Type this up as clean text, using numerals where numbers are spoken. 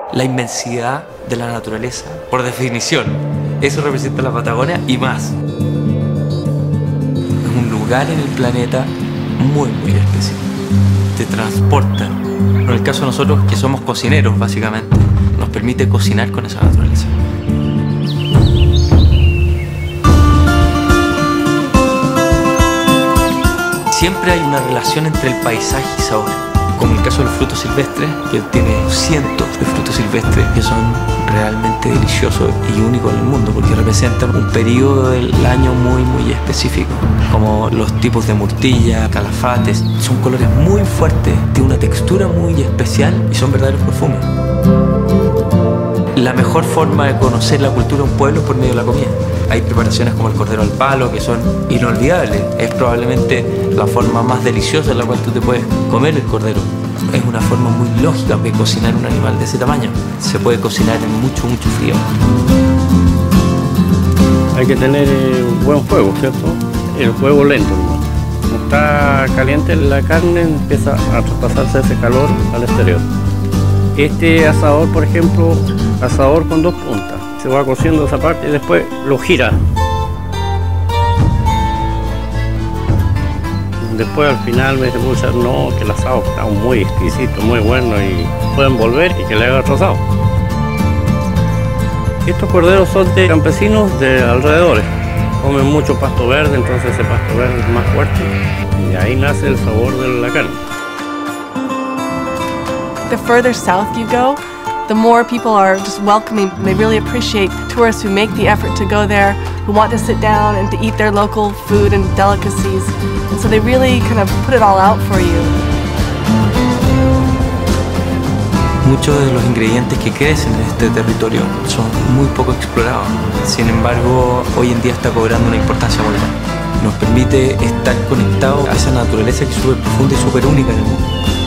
la inmensidad de la naturaleza. Por definición, eso representa la Patagonia y más. Es un lugar en el planeta muy especial. Te transporta. En el caso de nosotros, que somos cocineros básicamente, nos permite cocinar con esa naturaleza. Siempre hay una relación entre el paisaje y sabor, como el caso de los frutos silvestres, que tiene cientos de frutos silvestres que son realmente deliciosos y únicos en el mundo, porque representan un periodo del año muy específico, como los tipos de murtilla, calafates. Son colores muy fuertes, tienen una textura muy especial y son verdaderos perfumes. La mejor forma de conocer la cultura de un pueblo es por medio de la comida. Hay preparaciones como el cordero al palo que son inolvidables. Es probablemente la forma más deliciosa en la cual tú te puedes comer el cordero. Es una forma muy lógica de cocinar un animal de ese tamaño. Se puede cocinar en mucho frío. Hay que tener un buen fuego, ¿cierto? El fuego lento. Como está caliente la carne, empieza a traspasarse ese calor al exterior. Este asador, por ejemplo, asador con 2 puntas. Se va cociendo esa parte y después lo gira. Después al final me dice, no, que el asado está muy exquisito, muy bueno y pueden volver y que le haga otro asado. Estos corderos son de campesinos de alrededores. Comen mucho pasto verde, entonces ese pasto verde es más fuerte y ahí nace el sabor de la carne. The further south you go, the more people are just welcoming. They really appreciate tourists who make the effort to go there, who want to sit down and to eat their local food and delicacies. And so they really kind of put it all out for you. Muchos de los ingredientes que crecen en este territorio son muy poco explorados. Sin embargo, hoy en día está cobrando una importancia muy grande. Nos permite estar conectados a esa naturaleza que es súper profunda y súper única en el mundo.